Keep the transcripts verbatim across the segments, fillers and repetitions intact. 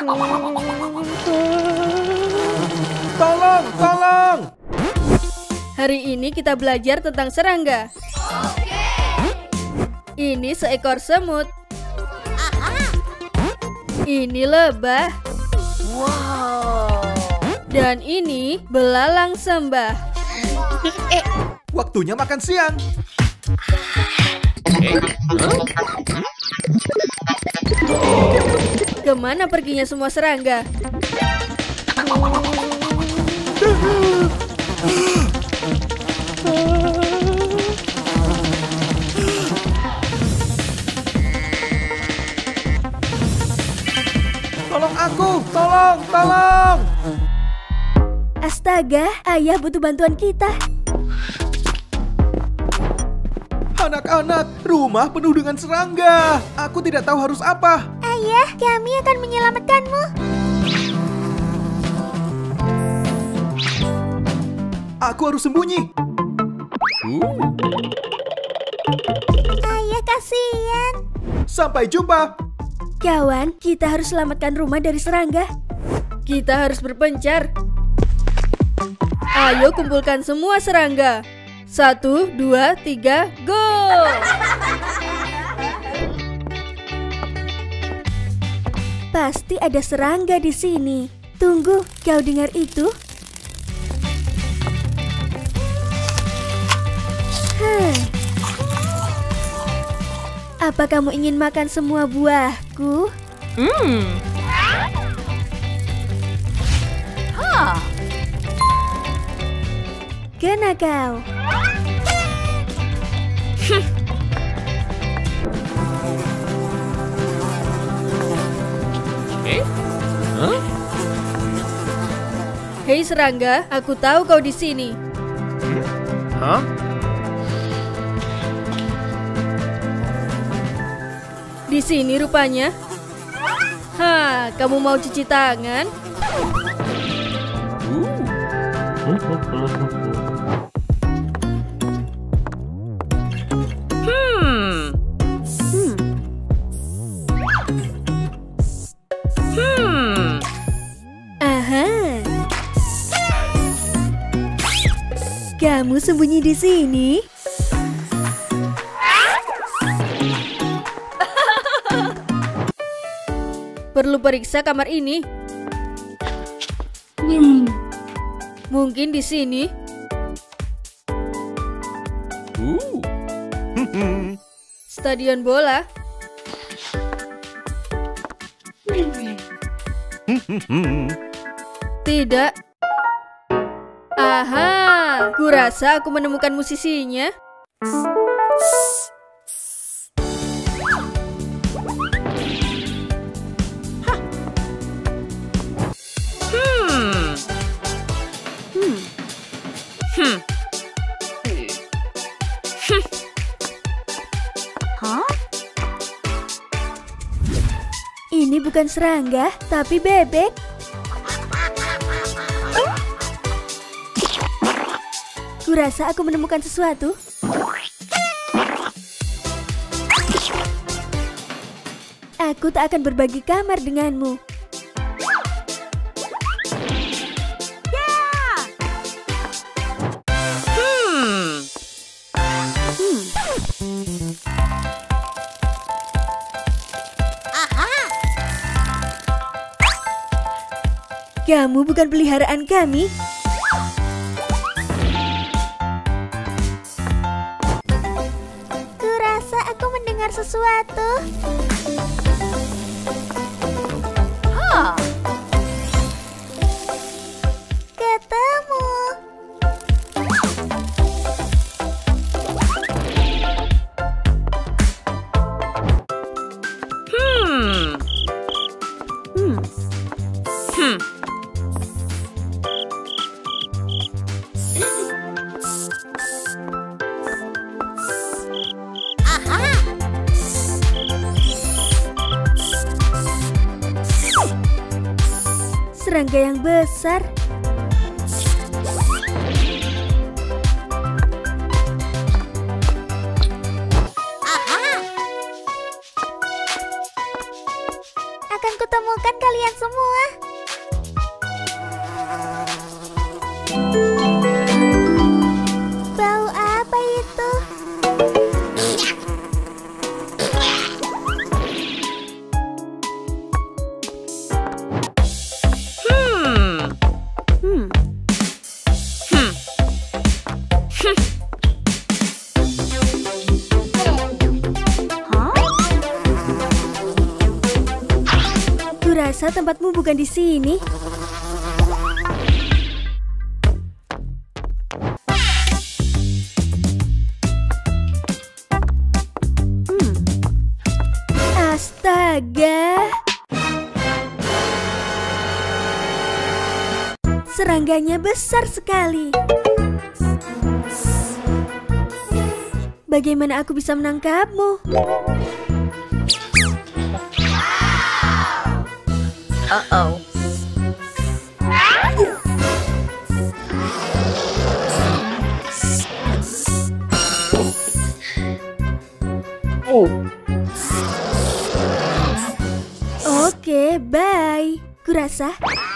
Tolong, tolong! Hari ini kita belajar tentang serangga. Ini seekor semut. Ini lebah. Wow. Dan ini belalang sembah. Waktunya makan siang. Kemana perginya semua serangga? Tolong aku, tolong, tolong! Astaga, ayah butuh bantuan kita. Anak-anak, rumah penuh dengan serangga. Aku tidak tahu harus apa. Ayah, kami akan menyelamatkanmu. Aku harus sembunyi. Ayah, kasihan. Sampai jumpa. Kawan, kita harus selamatkan rumah dari serangga. Kita harus berpencar. Ayo kumpulkan semua serangga. Satu, dua, tiga, go! Pasti ada serangga di sini. Tunggu, kau dengar itu? Hmm. Apa kamu ingin makan semua buahku? Hmm. Hah. Kena kau. Eh? Huh? Hei serangga, aku tahu kau di sini. Hah? Di sini rupanya. Hah, kamu mau cuci tangan? Hmm. Hmm. Hmm. Aha. Kamu sembunyi di sini? Perlu periksa kamar ini. Hmm. Mungkin di sini. Uh. Stadion bola. Tidak. Aha, kurasa aku menemukan musisinya. Hmm. Hmm. Hmm. Hah? Ini bukan serangga, tapi bebek. Kurasa aku menemukan sesuatu. Aku tak akan berbagi kamar denganmu. Hmm. Hmm. Aha. Kamu bukan peliharaan kami. Kurasa aku mendengar sesuatu. Hah. Ketemu. Hmm. Hmm. Hmm. Aha. Serangga yang besar. Aha. Akan temukan kalian semua. Bau apa itu? Hmm. Hmm. Hmm. Kurasa tempatmu bukan di sini. Hmm. Astaga. Serangganya besar sekali. Bagaimana aku bisa menangkapmu? Uh-oh. Oh. Oke, bye. Kurasa.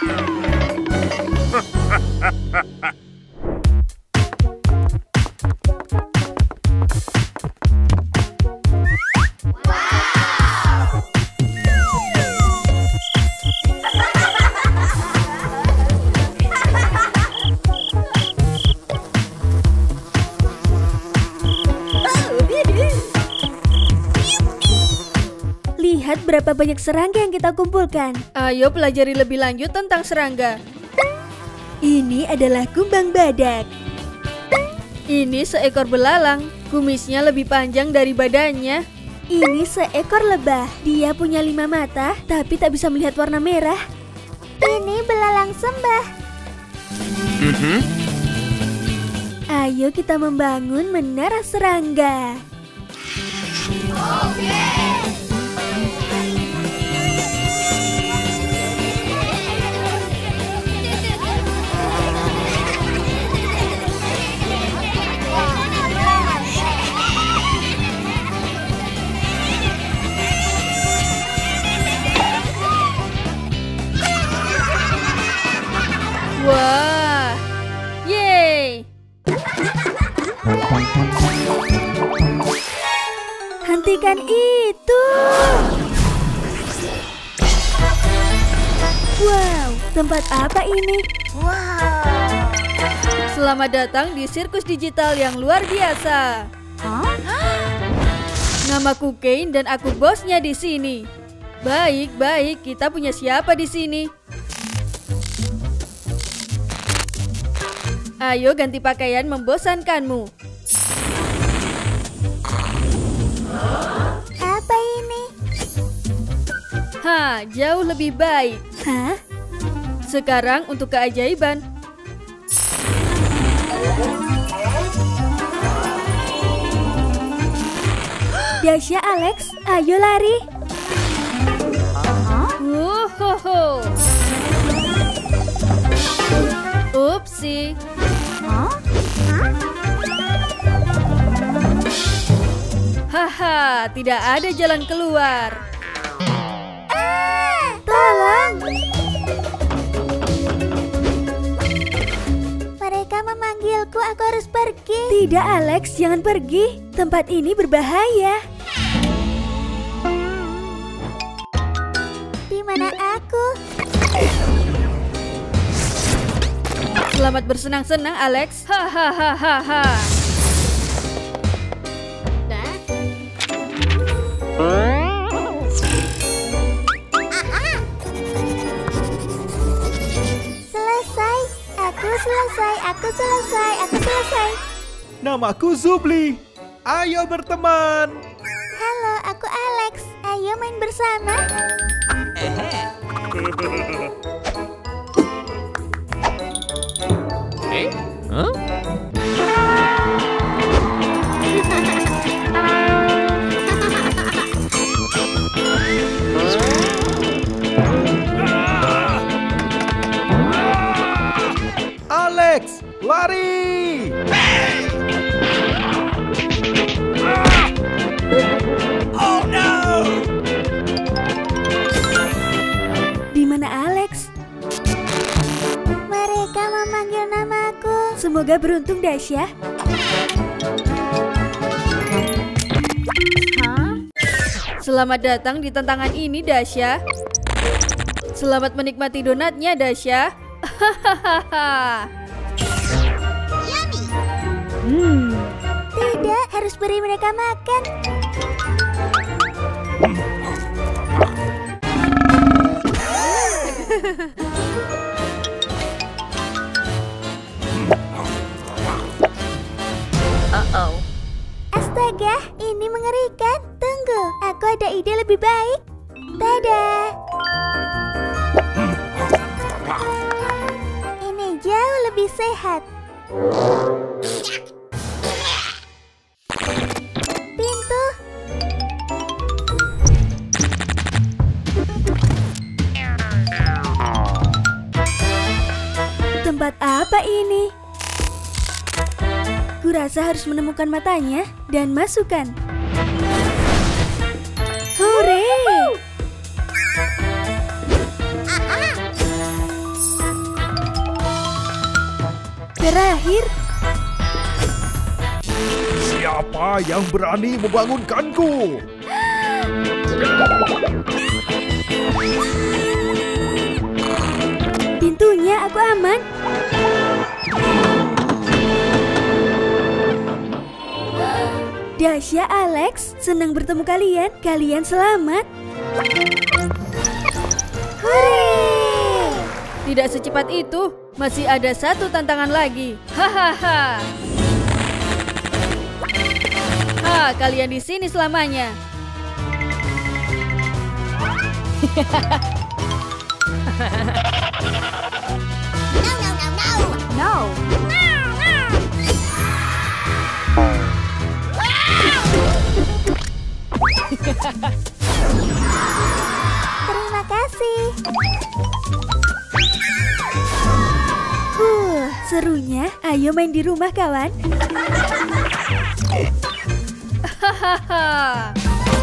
Lihat berapa banyak serangga yang kita kumpulkan. Ayo pelajari lebih lanjut tentang serangga. Ini adalah kumbang badak. Ini seekor belalang. Kumisnya lebih panjang dari badannya. Ini seekor lebah. Dia punya lima mata, tapi tak bisa melihat warna merah. Ini belalang sembah. Mhm. Ayo kita membangun menara serangga. Wah, yeay! Hentikan itu! Wow, tempat apa ini? Wow. Selamat datang di sirkus digital yang luar biasa. Huh? Namaku Kane dan aku bosnya di sini. Baik, baik. Kita punya siapa di sini? Ayo ganti pakaian membosankanmu. Apa ini? Hah, jauh lebih baik. Hah? Sekarang untuk keajaiban. Dasya, Alex, ayo lari. Wuhuhu. Upsi. Huh? Huh? Haha, tidak ada jalan keluar. Ah, tolong. Mereka memanggilku, aku harus pergi. Tidak, Alex, jangan pergi. Tempat ini berbahaya. Di mana aku? Selamat bersenang-senang, Alex. Hahaha. Selesai. Aku selesai. Aku selesai. Aku selesai. Namaku Zubli. Ayo berteman. Halo, aku Alex. Ayo main bersama. Eh? Huh? Alex, lari! Oh no! Semoga beruntung, Dasya. Selamat datang di tantangan ini, Dasya. Selamat menikmati donatnya, Dasya. Hahaha. Hmm. Tidak, harus beri mereka makan. Uh-oh. Astaga, ini mengerikan. Tunggu, aku ada ide lebih baik. Tada! Ini jauh lebih sehat. Pintu. Tempat apa ini? Kurasa harus menemukan matanya dan masukkan. Hore! Terakhir. Siapa yang berani membangunkanku? Pintunya aku aman. Dasya, Alex, senang bertemu kalian. Kalian selamat. Hore! Tidak secepat itu. Masih ada satu tantangan lagi. Hahaha. Ha, kalian di sini selamanya. No, no, no, no! No. Terima kasih. Huh, serunya. Ayo main di rumah, kawan. Hahaha.